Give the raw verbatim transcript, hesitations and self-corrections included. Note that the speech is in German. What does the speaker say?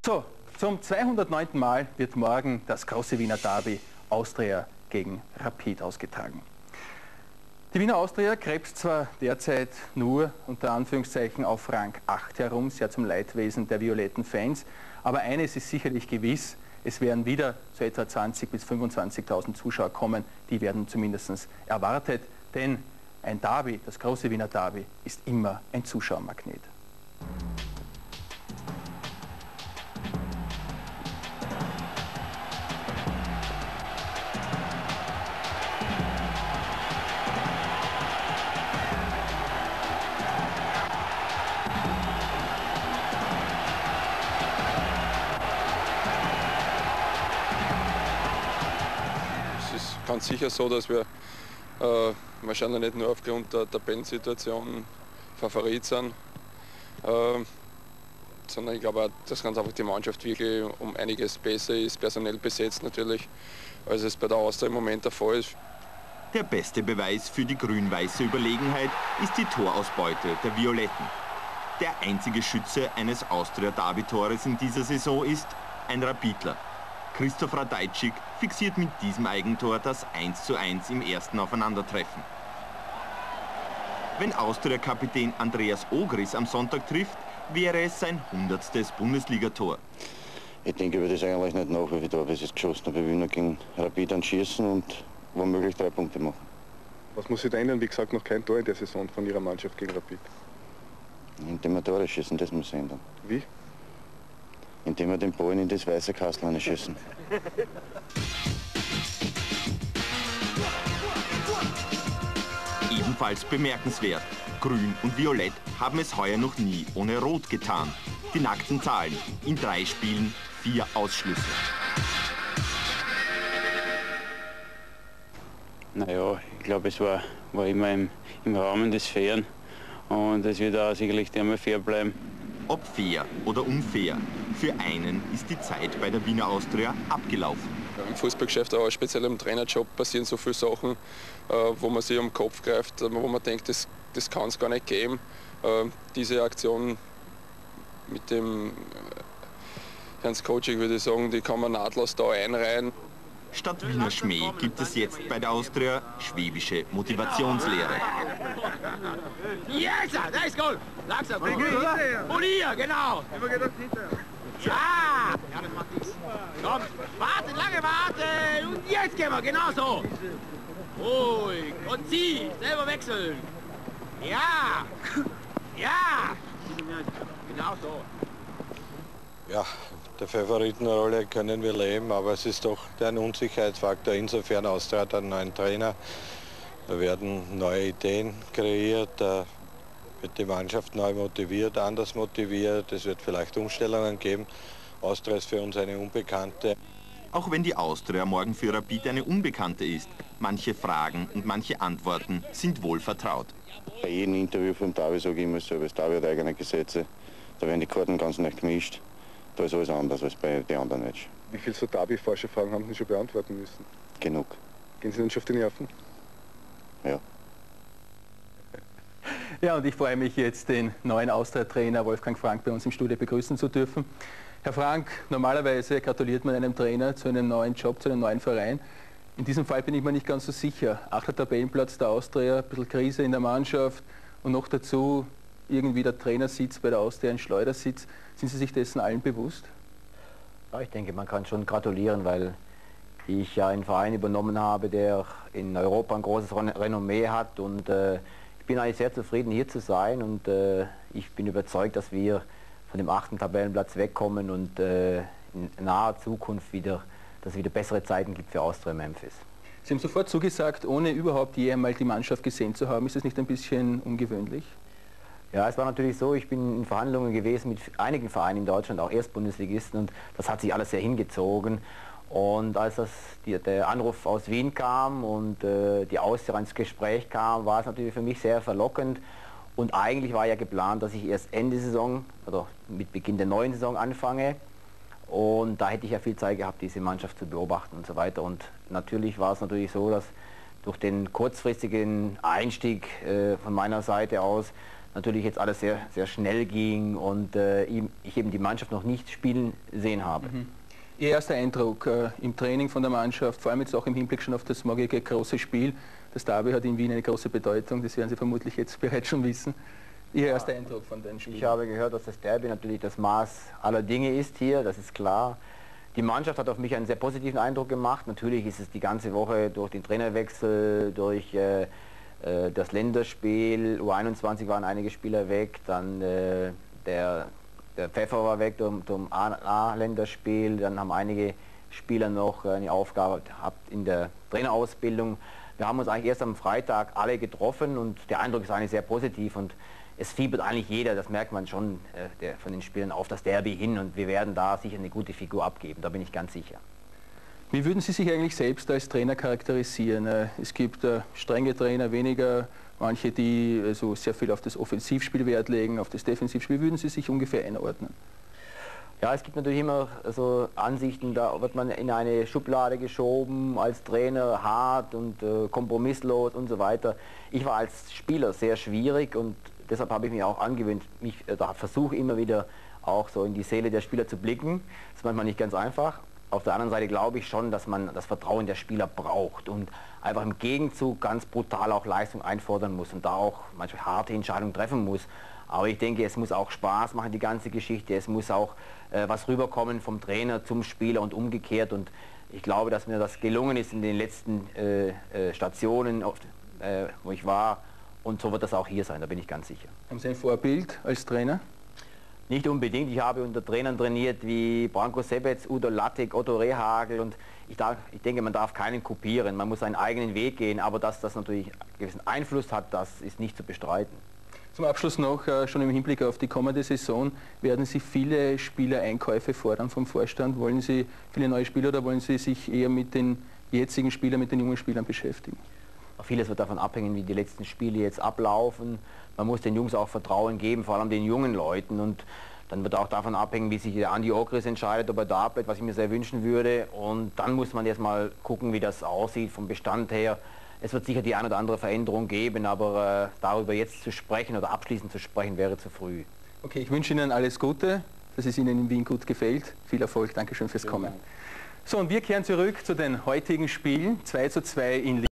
So, zum zweihundertneunten Mal wird morgen das große Wiener Derby Austria gegen Rapid ausgetragen. Die Wiener Austria krebst zwar derzeit nur unter Anführungszeichen auf Rang acht herum, sehr zum Leidwesen der violetten Fans, aber eines ist sicherlich gewiss, es werden wieder so etwa zwanzigtausend bis fünfundzwanzigtausend Zuschauer kommen, die werden zumindest erwartet, denn ein Derby, das große Wiener Derby, ist immer ein Zuschauermagnet. Ganz sicher so, dass wir äh, wahrscheinlich nicht nur aufgrund der Tabellensituation Favorit sind, äh, sondern ich glaube auch, dass ganz einfach die Mannschaft wirklich um einiges besser ist, personell besetzt natürlich, als es bei der Austria im Moment der Fall ist. Der beste Beweis für die grün-weiße Überlegenheit ist die Torausbeute der Violetten. Der einzige Schütze eines Austria-Derby-Tores in dieser Saison ist ein Rapidler. Christoph Radajczyk fixiert mit diesem Eigentor das eins zu eins im ersten Aufeinandertreffen. Wenn Austria-Kapitän Andreas Ogris am Sonntag trifft, wäre es sein hundertstes Bundesligator. Ich denke über das eigentlich nicht nach, wie viele Tore ich geschossen habe. Wir wollen gegen Rapid anschießen und womöglich drei Punkte machen. Was muss sich da ändern? Wie gesagt, noch kein Tor in der Saison von Ihrer Mannschaft gegen Rapid. Indem wir Tore schießen, das muss sich ändern. Wie? Indem wir den Ball in das weiße Kastel schießen. Ebenfalls bemerkenswert: Grün und Violett haben es heuer noch nie ohne Rot getan. Die nackten Zahlen: in drei Spielen vier Ausschlüsse. Naja, ich glaube, es war, war immer im, im Rahmen des Fairen und es wird auch sicherlich immer fair bleiben. Ob fair oder unfair, für einen ist die Zeit bei der Wiener Austria abgelaufen. Im Fußballgeschäft, aber speziell im Trainerjob, passieren so viele Sachen, wo man sich um den Kopf greift, wo man denkt, das, das kann es gar nicht geben. Diese Aktion mit dem Herrn Skoczyk, würde ich sagen, die kann man nahtlos da einreihen. Statt Wiener Schmäh gibt es jetzt bei der Austria schwäbische Motivationslehre. Jetzt, da ist Goal. Langsam. Und hier, genau. Ja, ja, das macht nichts. Komm, warten, lange warten. Und jetzt gehen wir, genau so. Ruhig. Und zieh, selber wechseln. Ja, ja. Genau so. Ja, der Favoritenrolle können wir leben, aber es ist doch ein Unsicherheitsfaktor. Insofern Austria hat einen neuen Trainer. Da werden neue Ideen kreiert, da wird die Mannschaft neu motiviert, anders motiviert. Es wird vielleicht Umstellungen geben. Austria ist für uns eine Unbekannte. Auch wenn die Austria morgen für Rapid eine Unbekannte ist, manche Fragen und manche Antworten sind wohl vertraut. Bei jedem Interview vom Derby sage ich immer so, das Derby hat eigene Gesetze. Da werden die Karten ganz nicht gemischt. Da ist alles anders als bei den anderen Matches. Wie viele so Derby-Forscherfragen haben Sie schon beantworten müssen? Genug. Gehen Sie denn schon auf die Nerven? Ja. Ja, und ich freue mich jetzt, den neuen Austria-Trainer Wolfgang Frank bei uns im Studio begrüßen zu dürfen. Herr Frank, normalerweise gratuliert man einem Trainer zu einem neuen Job, zu einem neuen Verein. In diesem Fall bin ich mir nicht ganz so sicher. Achter Tabellenplatz der Austria, ein bisschen Krise in der Mannschaft und noch dazu irgendwie der Trainersitz bei der Austria, ein Schleudersitz. Sind Sie sich dessen allen bewusst? Ja, ich denke, man kann schon gratulieren, weil ich ja einen Verein übernommen habe, der in Europa ein großes Renommee hat und äh, ich bin eigentlich sehr zufrieden, hier zu sein und äh, ich bin überzeugt, dass wir von dem achten Tabellenplatz wegkommen und äh, in naher Zukunft wieder, dass es wieder bessere Zeiten gibt für Austria Memphis. Sie haben sofort zugesagt, ohne überhaupt je einmal die Mannschaft gesehen zu haben. Ist das nicht ein bisschen ungewöhnlich? Ja, es war natürlich so, ich bin in Verhandlungen gewesen mit einigen Vereinen in Deutschland, auch Erstbundesligisten, und das hat sich alles sehr hingezogen. Und als das, die, der Anruf aus Wien kam und äh, die Austria ins Gespräch kam, war es natürlich für mich sehr verlockend. Und eigentlich war ja geplant, dass ich erst Ende Saison, oder mit Beginn der neuen Saison anfange. Und da hätte ich ja viel Zeit gehabt, diese Mannschaft zu beobachten und so weiter. Und natürlich war es natürlich so, dass durch den kurzfristigen Einstieg äh, von meiner Seite aus, natürlich jetzt alles sehr, sehr schnell ging und äh, ich eben die Mannschaft noch nicht spielen sehen habe. Mhm. Ihr erster Eindruck äh, im Training von der Mannschaft, vor allem jetzt auch im Hinblick schon auf das morgige große Spiel. Das Derby hat in Wien eine große Bedeutung, das werden Sie vermutlich jetzt bereits schon wissen. Ihr erster Eindruck von den Spielen? Ich habe gehört, dass das Derby natürlich das Maß aller Dinge ist hier, das ist klar. Die Mannschaft hat auf mich einen sehr positiven Eindruck gemacht. Natürlich ist es die ganze Woche durch den Trainerwechsel, durch äh, äh, das Länderspiel, U einundzwanzig waren einige Spieler weg, dann äh, der, der Pfeffer war weg zum, zum A-Länderspiel, dann haben einige Spieler noch eine Aufgabe gehabt in der Trainerausbildung. Wir haben uns eigentlich erst am Freitag alle getroffen und der Eindruck ist eigentlich sehr positiv und es fiebert eigentlich jeder, das merkt man schon äh, der, von den Spielern auf das Derby hin und wir werden da sicher eine gute Figur abgeben, da bin ich ganz sicher. Wie würden Sie sich eigentlich selbst als Trainer charakterisieren? Äh, es gibt äh, strenge Trainer, weniger, manche, die also sehr viel auf das Offensivspiel Wert legen, auf das Defensivspiel. Wie würden Sie sich ungefähr einordnen? Ja, es gibt natürlich immer so Ansichten, da wird man in eine Schublade geschoben, als Trainer hart und äh, kompromisslos und so weiter. Ich war als Spieler sehr schwierig und deshalb habe ich mir auch angewöhnt, mich äh, da versuche immer wieder auch so in die Seele der Spieler zu blicken. Das ist manchmal nicht ganz einfach. Auf der anderen Seite glaube ich schon, dass man das Vertrauen der Spieler braucht und einfach im Gegenzug ganz brutal auch Leistung einfordern muss und da auch manchmal harte Entscheidungen treffen muss. Aber ich denke, es muss auch Spaß machen, die ganze Geschichte. Es muss auch äh, was rüberkommen vom Trainer zum Spieler und umgekehrt. Und ich glaube, dass mir das gelungen ist in den letzten äh, äh, Stationen, auf, äh, wo ich war. Und so wird das auch hier sein, da bin ich ganz sicher. Haben Sie ein Vorbild als Trainer? Nicht unbedingt. Ich habe unter Trainern trainiert wie Branko Sebec, Udo Lattek, Otto Rehhagel. Und ich, darf, ich denke, man darf keinen kopieren. Man muss seinen eigenen Weg gehen. Aber dass das natürlich einen gewissen Einfluss hat, das ist nicht zu bestreiten. Zum Abschluss noch, äh, schon im Hinblick auf die kommende Saison, werden Sie viele Spielereinkäufe fordern vom Vorstand? Wollen Sie viele neue Spieler oder wollen Sie sich eher mit den jetzigen Spielern, mit den jungen Spielern beschäftigen? Vieles wird davon abhängen, wie die letzten Spiele jetzt ablaufen. Man muss den Jungs auch Vertrauen geben, vor allem den jungen Leuten. Und dann wird auch davon abhängen, wie sich der Andi Okris entscheidet, ob er da bleibt, was ich mir sehr wünschen würde. Und dann muss man jetzt mal gucken, wie das aussieht vom Bestand her. Es wird sicher die eine oder andere Veränderung geben, aber äh, darüber jetzt zu sprechen oder abschließend zu sprechen, wäre zu früh. Okay, ich wünsche Ihnen alles Gute, dass es Ihnen in Wien gut gefällt. Viel Erfolg, Dankeschön fürs Kommen. So, und wir kehren zurück zu den heutigen Spielen. zwei zu zwei in